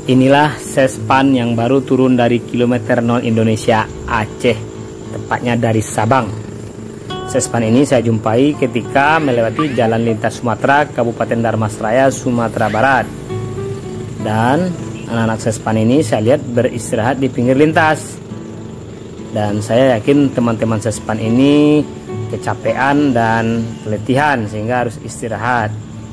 Inilah Sespan yang baru turun dari kilometer 0 Indonesia Aceh, tepatnya dari Sabang. Sespan ini saya jumpai ketika melewati jalan lintas Sumatera, Kabupaten Dharmasraya, Sumatera Barat. Dan anak-anak Sespan ini saya lihat beristirahat di pinggir lintas. Dan saya yakin teman-teman Sespan ini kecapean dan keletihan sehingga harus istirahat.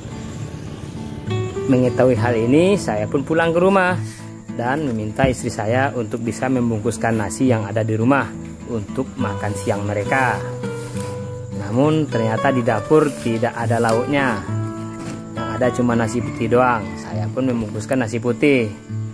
Mengetahui hal ini, saya pun pulang ke rumah dan meminta istri saya untuk bisa membungkuskan nasi yang ada di rumah untuk makan siang mereka. Namun ternyata di dapur tidak ada lauknya, yang ada cuma nasi putih doang. Saya pun membungkuskan nasi putih.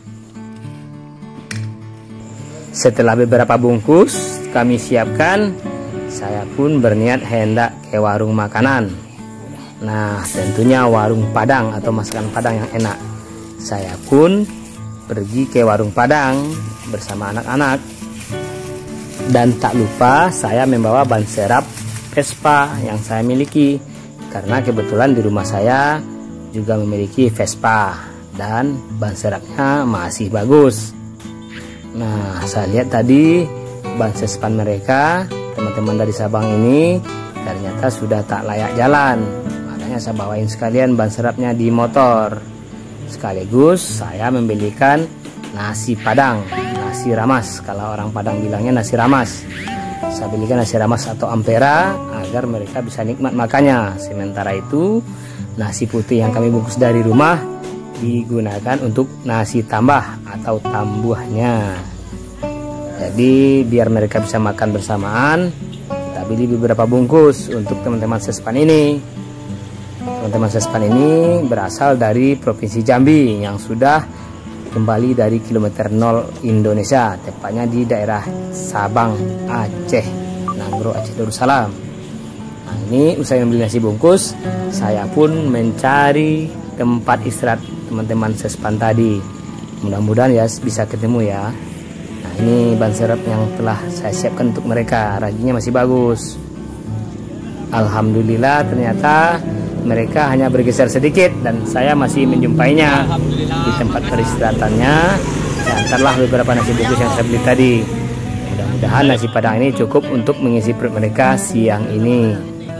Setelah beberapa bungkus kami siapkan, saya pun berniat hendak ke warung makanan. Nah, tentunya warung Padang atau masakan Padang yang enak. Saya pun pergi ke warung Padang bersama anak-anak. Dan tak lupa saya membawa ban serap Vespa yang saya miliki. Karena kebetulan di rumah saya juga memiliki Vespa dan ban serapnya masih bagus. Nah, saya lihat tadi ban Sespan mereka, teman-teman dari Sabang ini, ternyata sudah tak layak jalan. Saya bawain sekalian ban serapnya di motor. Sekaligus saya membelikan nasi Padang, nasi ramas. Kalau orang Padang bilangnya nasi ramas. Saya belikan nasi ramas atau ampera agar mereka bisa nikmat makannya. Sementara itu nasi putih yang kami bungkus dari rumah digunakan untuk nasi tambah atau tambuhnya. Jadi biar mereka bisa makan bersamaan, kita beli beberapa bungkus untuk teman-teman Sespan ini. Teman-teman Sespan ini berasal dari Provinsi Jambi yang sudah kembali dari kilometer 0 Indonesia, tepatnya di daerah Sabang, Aceh, Nanggro, Aceh Darussalam. Nah, ini usai membeli nasi bungkus, saya pun mencari tempat istirahat teman-teman Sespan tadi. Mudah-mudahan ya bisa ketemu ya. Nah, ini ban serap yang telah saya siapkan untuk mereka, raginya masih bagus. Alhamdulillah ternyata mereka hanya bergeser sedikit dan saya masih menjumpainya di tempat peristirahatannya. Saya antarlah beberapa nasi bungkus yang saya beli tadi. Mudah-mudahan nasi Padang ini cukup untuk mengisi perut mereka siang ini.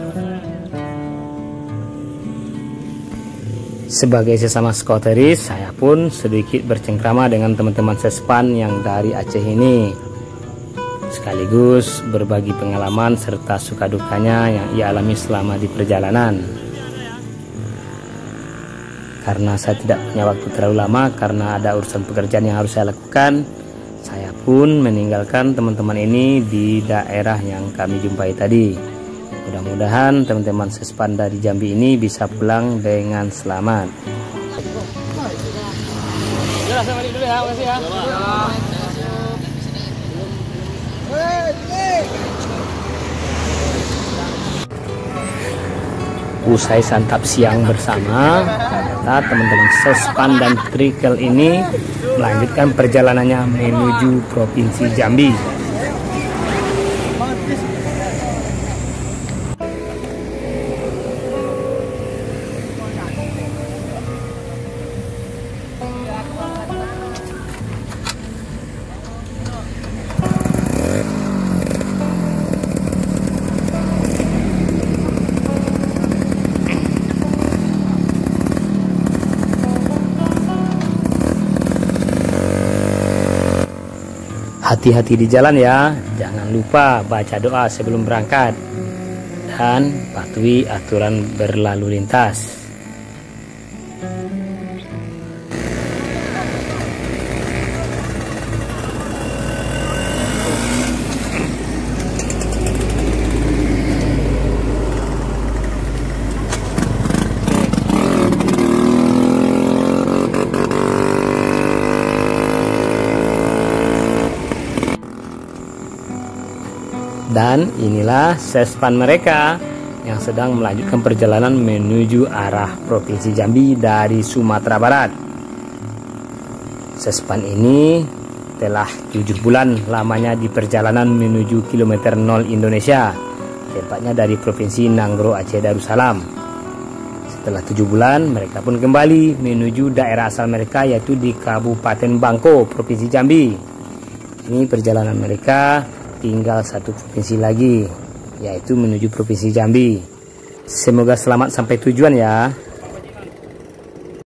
Sebagai sesama skoteris, saya pun sedikit bercengkrama dengan teman-teman Sespan yang dari Aceh ini. Sekaligus berbagi pengalaman serta suka dukanya yang ia alami selama di perjalanan. Karena saya tidak punya waktu terlalu lama karena ada urusan pekerjaan yang harus saya lakukan, saya pun meninggalkan teman-teman ini di daerah yang kami jumpai tadi. Mudah-mudahan teman-teman Sespan dari Jambi ini bisa pulang dengan selamat. Usai santap siang bersama, ternyata teman-teman Sespan dan Trikel ini melanjutkan perjalanannya menuju Provinsi Jambi. Hati-hati di jalan ya, jangan lupa baca doa sebelum berangkat dan patuhi aturan berlalu lintas. Dan inilah Sespan mereka yang sedang melanjutkan perjalanan menuju arah Provinsi Jambi dari Sumatera Barat. Sespan ini telah 7 bulan lamanya di perjalanan menuju kilometer 0 Indonesia, tepatnya dari Provinsi Nanggro, Aceh Darussalam. Setelah 7 bulan, mereka pun kembali menuju daerah asal mereka, yaitu di Kabupaten Bangko, Provinsi Jambi. Ini perjalanan mereka tinggal satu provinsi lagi, yaitu menuju Provinsi Jambi. Semoga selamat sampai tujuan ya.